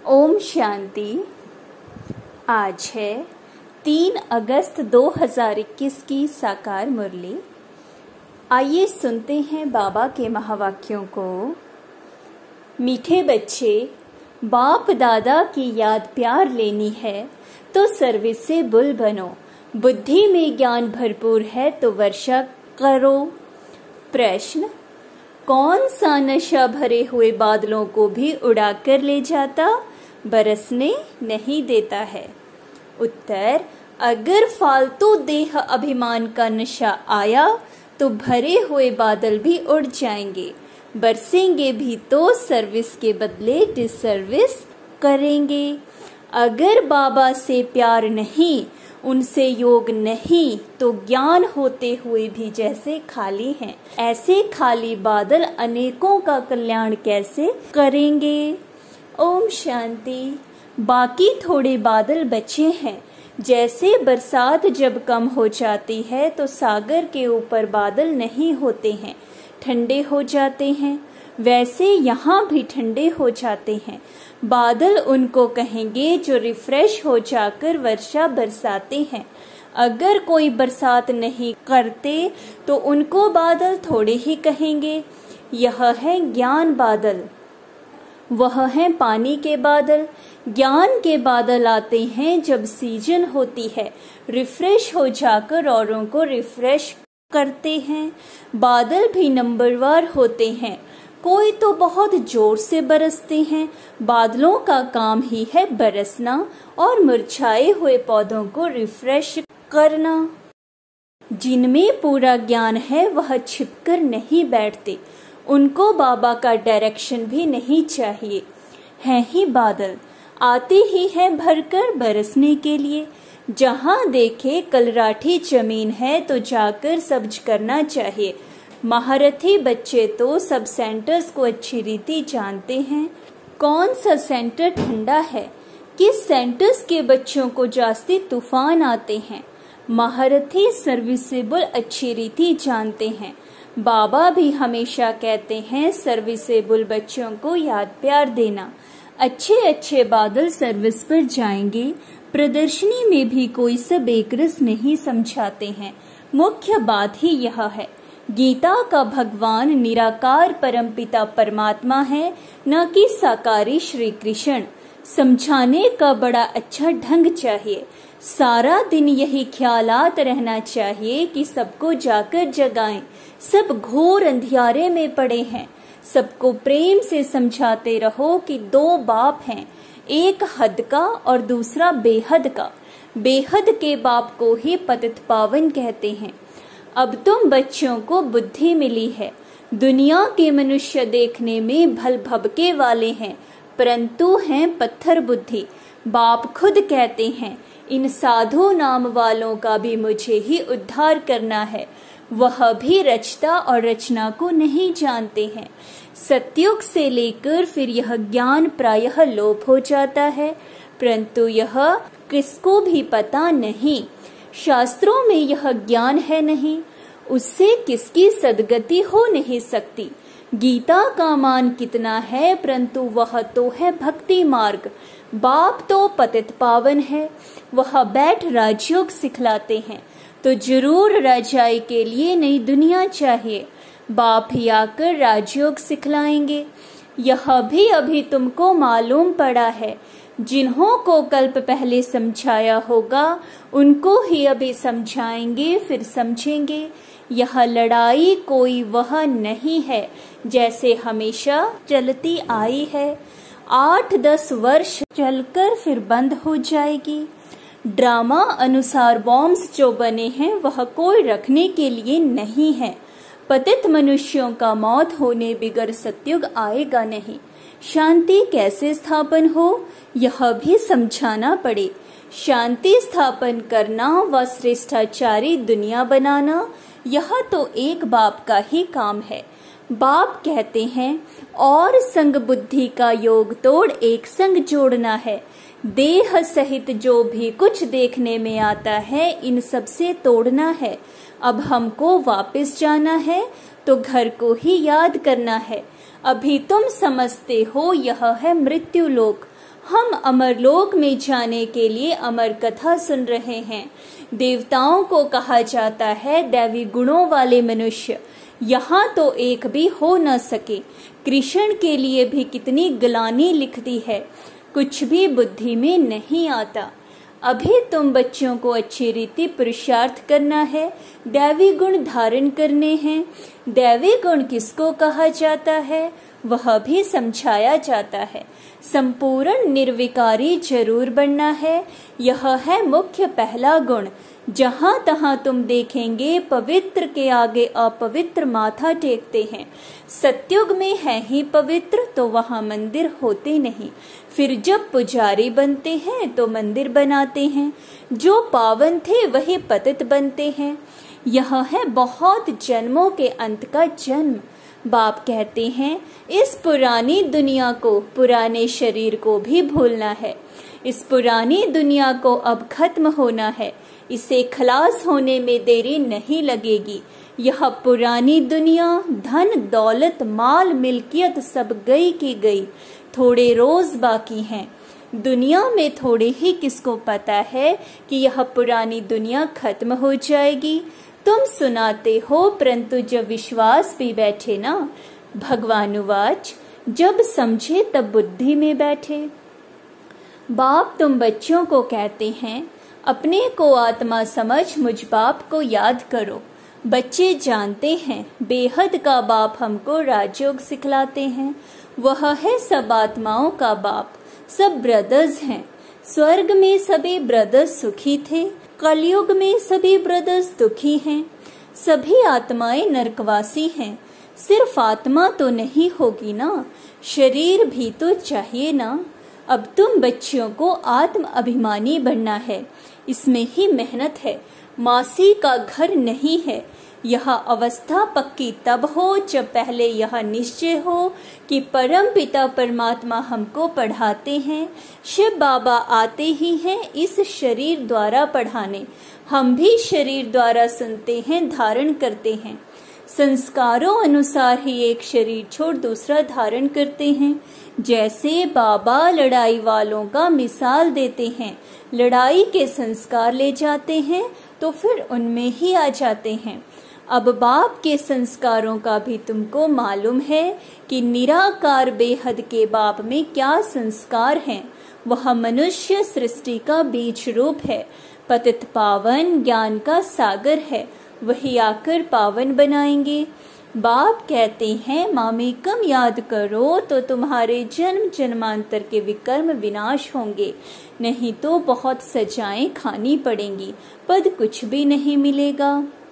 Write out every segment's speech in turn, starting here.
ओम शांति। आज है 3 अगस्त 2021 की साकार मुरली। आइए सुनते हैं बाबा के महावाक्यों को। मीठे बच्चे, बाप दादा की याद प्यार लेनी है तो सर्विसेबल बनो। बुद्धि में ज्ञान भरपूर है तो वर्षा करो। प्रश्न: कौन सा नशा भरे हुए बादलों को भी उड़ा कर ले जाता, बरसने नहीं देता है? उत्तर: अगर फालतू देह अभिमान का नशा आया तो भरे हुए बादल भी उड़ जाएंगे, बरसेंगे भी तो सर्विस के बदले डिसर्विस करेंगे। अगर बाबा से प्यार नहीं, उनसे योग नहीं, तो ज्ञान होते हुए भी जैसे खाली हैं, ऐसे खाली बादल अनेकों का कल्याण कैसे करेंगे? ओम शांति। बाकी थोड़े बादल बचे हैं। जैसे बरसात जब कम हो जाती है तो सागर के ऊपर बादल नहीं होते हैं, ठंडे हो जाते हैं, वैसे यहाँ भी ठंडे हो जाते हैं। बादल उनको कहेंगे जो रिफ्रेश हो जाकर वर्षा बरसाते हैं। अगर कोई बरसात नहीं करते तो उनको बादल थोड़े ही कहेंगे। यह है ज्ञान बादल, वह है पानी के बादल। ज्ञान के बादल आते हैं जब सीजन होती है, रिफ्रेश हो जाकर औरों को रिफ्रेश करते हैं। बादल भी नंबरवार होते हैं, कोई तो बहुत जोर से बरसते हैं। बादलों का काम ही है बरसना और मुरझाए हुए पौधों को रिफ्रेश करना। जिनमें पूरा ज्ञान है वह छिपकर नहीं बैठते, उनको बाबा का डायरेक्शन भी नहीं चाहिए। हैं ही बादल, आते ही हैं भरकर बरसने के लिए। जहां देखे कलराठी जमीन है तो जाकर सब्ज करना चाहिए। महारथी बच्चे तो सब सेंटर्स को अच्छी रीति जानते हैं। कौन सा सेंटर ठंडा है, किस सेंटर्स के बच्चों को जास्ती तूफान आते हैं। महारथी सर्विसेबल अच्छी रीति जानते हैं। बाबा भी हमेशा कहते हैं सर्विसेबल बच्चों को याद प्यार देना। अच्छे अच्छे बादल सर्विस पर जाएंगे। प्रदर्शनी में भी कोई सब एक रस नहीं समझाते हैं। मुख्य बात ही यह है, गीता का भगवान निराकार परमपिता परमात्मा है, न कि साकारी श्री कृष्ण। समझाने का बड़ा अच्छा ढंग चाहिए। सारा दिन यही ख्यालात रहना चाहिए कि सबको जाकर जगाएं। सब घोर अंधियारे में पड़े हैं। सबको प्रेम से समझाते रहो कि 2 बाप हैं, एक हद का और दूसरा बेहद का। बेहद के बाप को ही पतित पावन कहते हैं। अब तुम बच्चों को बुद्धि मिली है। दुनिया के मनुष्य देखने में भल भबके वाले हैं, परंतु हैं पत्थर बुद्धि। बाप खुद कहते हैं, इन साधु नाम वालों का भी मुझे ही उद्धार करना है। वह भी रचता और रचना को नहीं जानते हैं। सतयुग से लेकर फिर यह ज्ञान प्रायः लोप हो जाता है, परंतु यह किसको भी पता नहीं। शास्त्रों में यह ज्ञान है नहीं, उससे किसकी सदगति हो नहीं सकती। गीता का मान कितना है, परंतु वह तो है भक्ति मार्ग। बाप तो पतित पावन है, वह बैठ राजयोग सिखलाते हैं। तो जरूर राजाई के लिए नई दुनिया चाहिए। बाप ही आकर राजयोग सिखलाएंगे। यह भी अभी तुमको मालूम पड़ा है। जिन्हों को कल्प पहले समझाया होगा उनको ही अभी समझाएंगे, फिर समझेंगे। यह लड़ाई कोई वह नहीं है जैसे हमेशा चलती आई है। 8-10 वर्ष चलकर फिर बंद हो जाएगी। ड्रामा अनुसार बॉम्ब्स जो बने हैं वह कोई रखने के लिए नहीं है। पतित मनुष्यों का मौत होने बिगर सतयुग आएगा नहीं। शांति कैसे स्थापन हो, यह भी समझाना पड़े। शांति स्थापन करना व श्रेष्ठाचारी दुनिया बनाना, यह तो एक बाप का ही काम है। बाप कहते हैं, और संग बुद्धि का योग तोड़ एक संग जोड़ना है। देह सहित जो भी कुछ देखने में आता है, इन सब से तोड़ना है। अब हमको वापस जाना है तो घर को ही याद करना है। अभी तुम समझते हो यह है मृत्यु लोक। हम अमरलोक में जाने के लिए अमर कथा सुन रहे हैं। देवताओं को कहा जाता है दैवी गुणों वाले मनुष्य, यहाँ तो एक भी हो न सके। कृष्ण के लिए भी कितनी ग्लानि लिख दी है, कुछ भी बुद्धि में नहीं आता। अभी तुम बच्चों को अच्छी रीति पुरुषार्थ करना है, दैवी गुण धारण करने हैं। दैवी गुण किसको कहा जाता है वह भी समझाया जाता है। संपूर्ण निर्विकारी जरूर बनना है, यह है मुख्य पहला गुण। जहां तहां तुम देखेंगे पवित्र के आगे अपवित्र माथा टेकते हैं। सत्युग में है ही पवित्र तो वहां मंदिर होते नहीं, फिर जब पुजारी बनते हैं तो मंदिर बनाते हैं। जो पावन थे वही पतित बनते हैं। यह है बहुत जन्मों के अंत का जन्म। बाप कहते हैं इस पुरानी दुनिया को, पुराने शरीर को भी भूलना है। इस पुरानी दुनिया को अब खत्म होना है, इसे खलास होने में देरी नहीं लगेगी। यह पुरानी दुनिया, धन दौलत माल मिल्कियत सब गई की गई, थोड़े रोज बाकी हैं। दुनिया में थोड़े ही किसको पता है कि यह पुरानी दुनिया खत्म हो जाएगी। तुम सुनाते हो परंतु जब विश्वास भी बैठे ना, भगवानुवाच जब समझे तब बुद्धि में बैठे। बाप तुम बच्चों को कहते हैं अपने को आत्मा समझ मुझ बाप को याद करो। बच्चे जानते हैं बेहद का बाप हमको राजयोग सिखलाते हैं। वह है सब आत्माओं का बाप, सब ब्रदर्स हैं। स्वर्ग में सभी ब्रदर्स सुखी थे, कलयुग में सभी ब्रदर्स दुखी हैं। सभी आत्माएं नरकवासी हैं। सिर्फ आत्मा तो नहीं होगी ना, शरीर भी तो चाहिए ना। अब तुम बच्चियों को आत्म अभिमानी बनना है, इसमें ही मेहनत है। मासी का घर नहीं है। यह अवस्था पक्की तब हो जब पहले यह निश्चय हो कि परम पिता परमात्मा हमको पढ़ाते हैं। शिव बाबा आते ही हैं इस शरीर द्वारा पढ़ाने। हम भी शरीर द्वारा सुनते हैं, धारण करते हैं। संस्कारों अनुसार ही एक शरीर छोड़ दूसरा धारण करते हैं। जैसे बाबा लड़ाई वालों का मिसाल देते हैं, लड़ाई के संस्कार ले जाते हैं तो फिर उनमें ही आ जाते हैं। अब बाप के संस्कारों का भी तुमको मालूम है कि निराकार बेहद के बाप में क्या संस्कार हैं। वह मनुष्य सृष्टि का बीज रूप है, पतित पावन ज्ञान का सागर है, वही आकर पावन बनाएंगे। बाप कहते हैं मामेकम याद करो तो तुम्हारे जन्म जन्मांतर के विकर्म विनाश होंगे, नहीं तो बहुत सजाएं खानी पड़ेंगी, पद कुछ भी नहीं मिलेगा।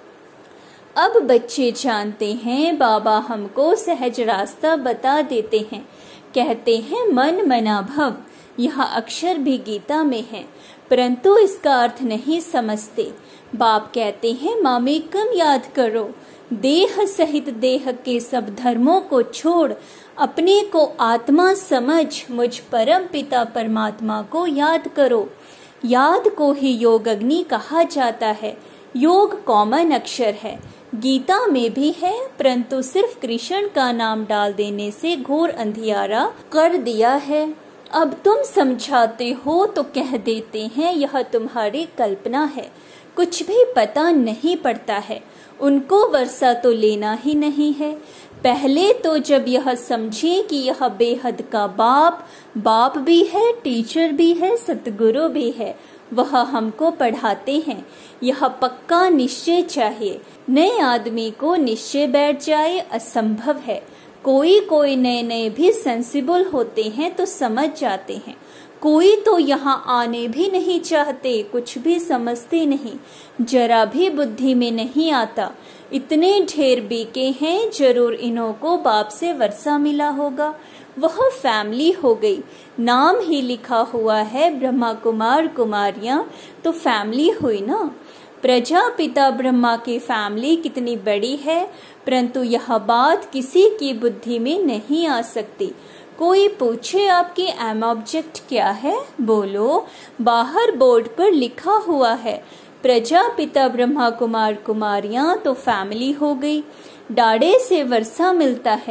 अब बच्चे जानते हैं बाबा हमको सहज रास्ता बता देते हैं। कहते हैं मन मना भव, यह अक्षर भी गीता में है, परंतु इसका अर्थ नहीं समझते। बाप कहते हैं मामेकम याद करो, देह सहित देह के सब धर्मों को छोड़ अपने को आत्मा समझ मुझ परम पिता परमात्मा को याद करो। याद को ही योग अग्नि कहा जाता है। योग कॉमन अक्षर है, गीता में भी है, परंतु सिर्फ कृष्ण का नाम डाल देने से घोर अंधियारा कर दिया है। अब तुम समझाते हो तो कह देते हैं यह तुम्हारी कल्पना है, कुछ भी पता नहीं पड़ता है। उनको वर्षा तो लेना ही नहीं है। पहले तो जब यह समझे कि यह बेहद का बाप भी है, टीचर भी है, सतगुरु भी है, वह हमको पढ़ाते हैं। यह पक्का निश्चय चाहिए। नए आदमी को निश्चय बैठ जाए असंभव है। कोई नए भी सेंसिबल होते हैं तो समझ जाते हैं, कोई तो यहाँ आने भी नहीं चाहते, कुछ भी समझते नहीं, जरा भी बुद्धि में नहीं आता। इतने ढेर बीके हैं, जरूर इन्हों को बाप से वर्षा मिला होगा। वह फैमिली हो गई, नाम ही लिखा हुआ है ब्रह्मा कुमार कुमारियां, तो फैमिली हुई ना। प्रजापिता ब्रह्मा की फैमिली कितनी बड़ी है, परंतु यह बात किसी की बुद्धि में नहीं आ सकती। कोई पूछे आपकी एम ऑब्जेक्ट क्या है, बोलो बाहर बोर्ड पर लिखा हुआ है प्रजापिता ब्रह्मा कुमार कुमारियां, तो फैमिली हो गई। डाड़े से वर्षा मिलता है,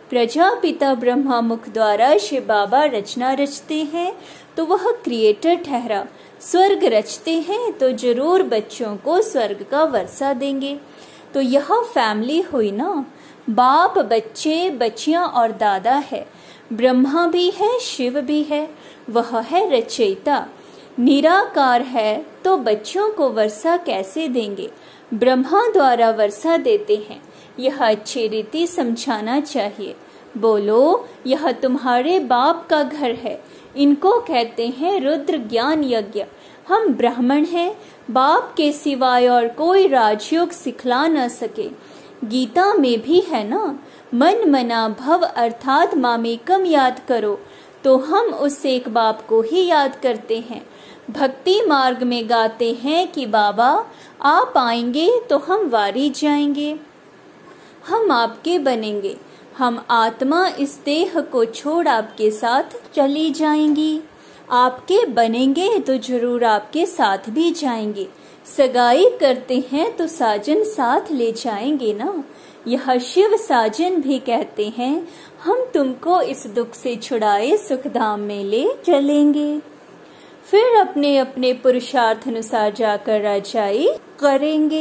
प्रजापिता ब्रह्मा मुख द्वारा शिव बाबा रचना रचते हैं तो वह क्रिएटर ठहरा। स्वर्ग रचते हैं तो जरूर बच्चों को स्वर्ग का वर्षा देंगे। तो यह फैमिली हुई ना, बाप, बच्चे, बच्चियां और दादा है। ब्रह्मा भी है, शिव भी है, वह है रचयिता। निराकार है तो बच्चों को वर्षा कैसे देंगे? ब्रह्मा द्वारा वर्षा देते हैं। यह अच्छी रीति समझाना चाहिए। बोलो, यह तुम्हारे बाप का घर है। इनको कहते हैं रुद्र ज्ञान यज्ञ। हम ब्राह्मण हैं, बाप के सिवाय और कोई राजयोग सिखला न सके। गीता में भी है ना, मन मना भव अर्थात मामेकम याद करो। तो हम उस एक बाप को ही याद करते हैं। भक्ति मार्ग में गाते हैं कि बाबा आप आएंगे तो हम वारी जाएंगे, हम आपके बनेंगे। हम आत्मा इस देह को छोड़ आपके साथ चली जाएंगी। आपके बनेंगे तो जरूर आपके साथ भी जाएंगे। सगाई करते हैं तो साजन साथ ले जाएंगे ना। यह शिव साजन भी कहते हैं हम तुमको इस दुख से छुड़ाए सुखधाम में ले चलेंगे। फिर अपने अपने पुरुषार्थ अनुसार जाकर राजाई करेंगे।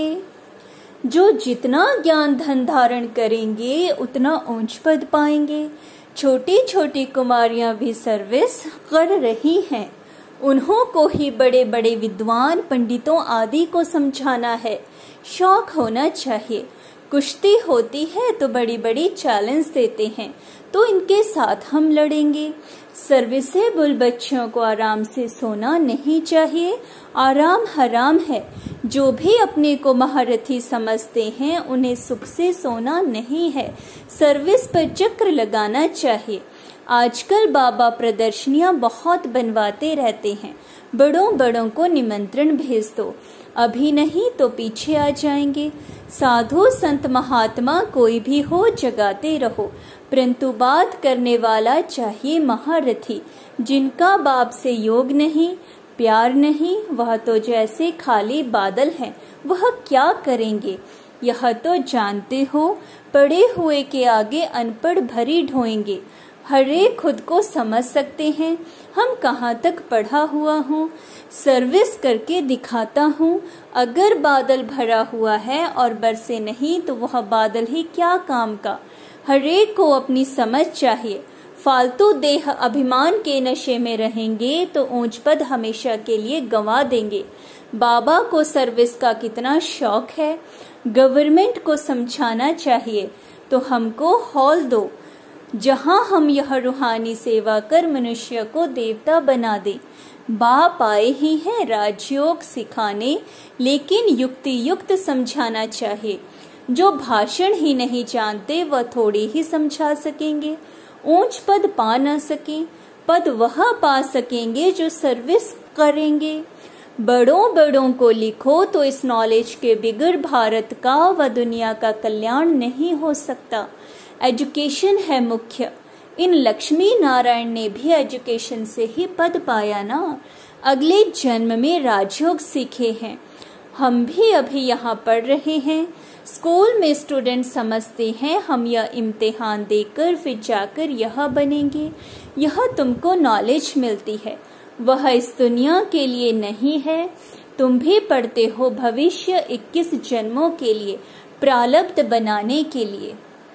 जो जितना ज्ञान धन धारण करेंगे उतना ऊंच पद पाएंगे। छोटी छोटी कुमारियां भी सर्विस कर रही हैं। उन्हों को ही बड़े बड़े विद्वान पंडितों आदि को समझाना है। शौक होना चाहिए। कुश्ती होती है तो बड़ी बड़ी चैलेंज देते हैं, तो इनके साथ हम लड़ेंगे। सर्विसेबल बच्चों को आराम से सोना नहीं चाहिए। आराम हराम है। जो भी अपने को महारथी समझते हैं उन्हें सुख से सोना नहीं है। सर्विस पर चक्र लगाना चाहिए। आजकल बाबा प्रदर्शनियां बहुत बनवाते रहते हैं। बड़ों बड़ों को निमंत्रण भेज दो, अभी नहीं तो पीछे आ जाएंगे। साधु संत महात्मा कोई भी हो जगाते रहो, परंतु बात करने वाला चाहिए महारथी। जिनका बाप से योग नहीं, प्यार नहीं, वह तो जैसे खाली बादल हैं, वह क्या करेंगे? यह तो जानते हो, पढ़े हुए के आगे अनपढ़ भरी ढोएंगे। हरे खुद को समझ सकते हैं। हम कहाँ तक पढ़ा हुआ हूँ, सर्विस करके दिखाता हूँ। अगर बादल भरा हुआ है और बरसे नहीं तो वह बादल ही क्या काम का। हरेक को अपनी समझ चाहिए। फालतू देह अभिमान के नशे में रहेंगे तो ऊंच पद हमेशा के लिए गंवा देंगे। बाबा को सर्विस का कितना शौक है। गवर्नमेंट को समझाना चाहिए तो हमको हॉल दो, जहां हम यह रूहानी सेवा कर मनुष्य को देवता बना दे। बाप आए ही हैं राजयोग सिखाने, लेकिन युक्ति युक्त समझाना चाहिए। जो भाषण ही नहीं जानते वह थोड़ी ही समझा सकेंगे। ऊंच पद पा न सके, पद वह पा सकेंगे जो सर्विस करेंगे। बड़ों बड़ों को लिखो तो इस नॉलेज के बिगड़ भारत का व दुनिया का कल्याण नहीं हो सकता। एजुकेशन है मुख्य। इन लक्ष्मी नारायण ने भी एजुकेशन से ही पद पाया ना। अगले जन्म में राजयोग सीखे हैं। हम भी अभी यहाँ पढ़ रहे हैं। स्कूल में स्टूडेंट समझते हैं हम यह इम्तिहान देकर फिर जाकर यह बनेंगे। यह तुमको नॉलेज मिलती है, वह इस दुनिया के लिए नहीं है। तुम भी पढ़ते हो भविष्य 21 जन्मों के लिए, प्रारब्ध बनाने के लिए।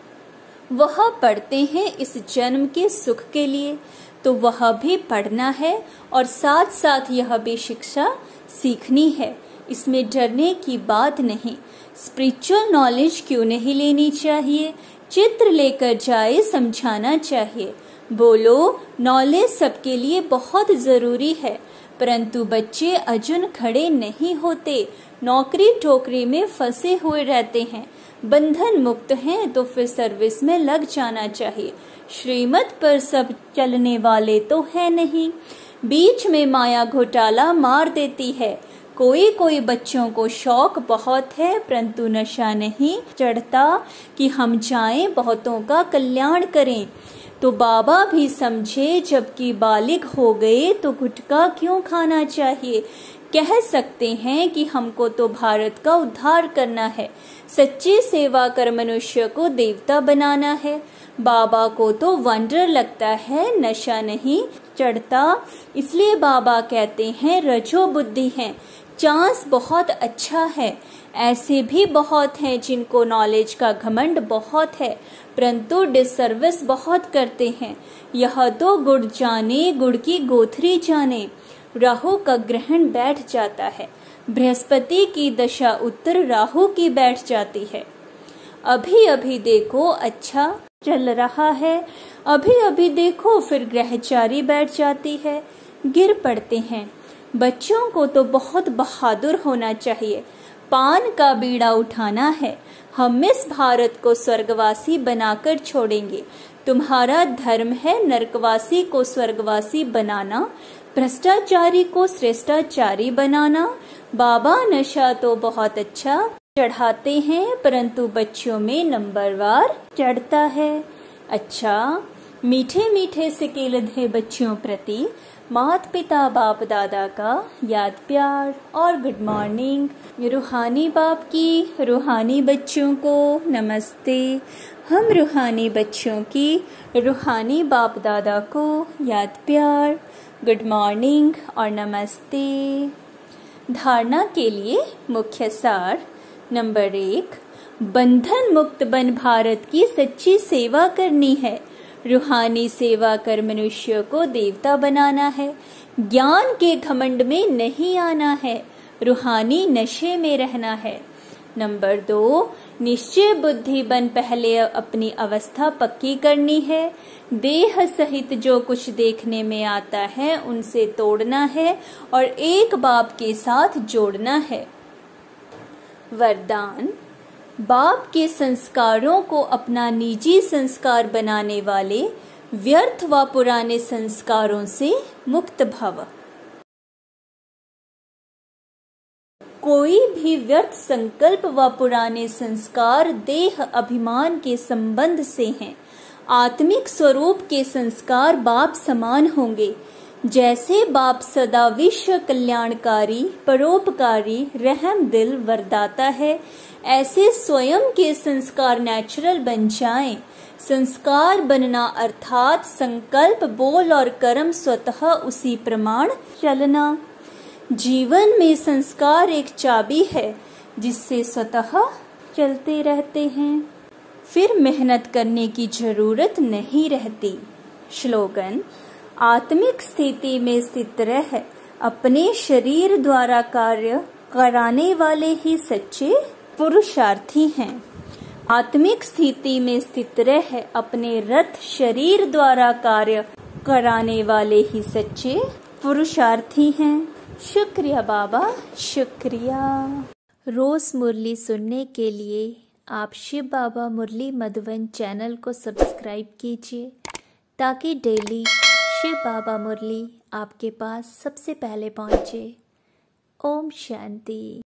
वह पढ़ते हैं इस जन्म के सुख के लिए, तो वह भी पढ़ना है और साथ साथ यह भी शिक्षा सीखनी है। इसमें डरने की बात नहीं। स्पिरिचुअल नॉलेज क्यों नहीं लेनी चाहिए? चित्र लेकर जाए, समझाना चाहिए। बोलो, नॉलेज सबके लिए बहुत जरूरी है, परंतु बच्चे अजुन खड़े नहीं होते। नौकरी टोकरी में फंसे हुए रहते हैं। बंधन मुक्त हैं तो फिर सर्विस में लग जाना चाहिए। श्रीमत पर सब चलने वाले तो है नहीं। बीच में माया घोटाला मार देती है। कोई कोई बच्चों को शौक बहुत है, परंतु नशा नहीं चढ़ता कि हम जाएं बहुतों का कल्याण करें। तो बाबा भी समझे, जबकि बालिग हो गए तो गुटखा क्यों खाना चाहिए? कह सकते हैं कि हमको तो भारत का उद्धार करना है, सच्ची सेवा कर मनुष्य को देवता बनाना है। बाबा को तो वंडर लगता है, नशा नहीं चढ़ता, इसलिए बाबा कहते हैं रजो बुद्धि है। चांस बहुत अच्छा है, ऐसे भी बहुत हैं जिनको नॉलेज का घमंड बहुत है, परंतु डिसर्विस बहुत करते हैं। यह तो गुड़ जाने गुड़ की गोथरी जाने। राहु का ग्रहण बैठ जाता है, बृहस्पति की दशा उत्तर राहु की बैठ जाती है। अभी अभी देखो अच्छा चल रहा है, अभी अभी देखो फिर ग्रहचारी बैठ जाती है, गिर पड़ते हैं। बच्चों को तो बहुत बहादुर होना चाहिए, पान का बीड़ा उठाना है। हम इस भारत को स्वर्गवासी बनाकर छोड़ेंगे। तुम्हारा धर्म है नरकवासी को स्वर्गवासी बनाना, भ्रष्टाचारी को श्रेष्ठाचारी बनाना। बाबा नशा तो बहुत अच्छा चढ़ाते हैं, परंतु बच्चों में नंबरवार चढ़ता है। अच्छा, मीठे मीठे से केलधे बच्चों प्रति माता पिता बाप दादा का याद प्यार और गुड मॉर्निंग। रूहानी बाप की रूहानी बच्चों को नमस्ते। हम रूहानी बच्चों की रूहानी बाप दादा को याद प्यार, गुड मॉर्निंग और नमस्ते। धारणा के लिए मुख्य सार नंबर 1, बंधन मुक्त बन भारत की सच्ची सेवा करनी है। रूहानी सेवा कर मनुष्य को देवता बनाना है। ज्ञान के घमंड में नहीं आना है, रूहानी नशे में रहना है। नंबर 2, निश्चय बुद्धि बन पहले अपनी अवस्था पक्की करनी है। देह सहित जो कुछ देखने में आता है उनसे तोड़ना है और एक बाप के साथ जोड़ना है। वरदान, बाप के संस्कारों को अपना निजी संस्कार बनाने वाले व्यर्थ व पुराने संस्कारों से मुक्त भव। कोई भी व्यर्थ संकल्प व पुराने संस्कार देह अभिमान के संबंध से हैं। आत्मिक स्वरूप के संस्कार बाप समान होंगे। जैसे बाप सदा विश्व कल्याणकारी, परोपकारी, रहम दिल वरदाता है, ऐसे स्वयं के संस्कार नेचुरल बन जाएं। संस्कार बनना अर्थात संकल्प, बोल और कर्म स्वतः उसी प्रमाण चलना। जीवन में संस्कार एक चाबी है जिससे स्वतः चलते रहते हैं, फिर मेहनत करने की जरूरत नहीं रहती। श्लोगन, आत्मिक स्थिति में स्थित रह अपने शरीर द्वारा कार्य कराने वाले ही सच्चे पुरुषार्थी हैं। आत्मिक स्थिति में स्थित रह अपने रथ शरीर द्वारा कार्य कराने वाले ही सच्चे पुरुषार्थी हैं। शुक्रिया बाबा, शुक्रिया। रोज मुरली सुनने के लिए आप शिव बाबा मुरली मधुबन चैनल को सब्सक्राइब कीजिए ताकि डेली शिव बाबा मुरली आपके पास सबसे पहले पहुंचे। ओम शांति।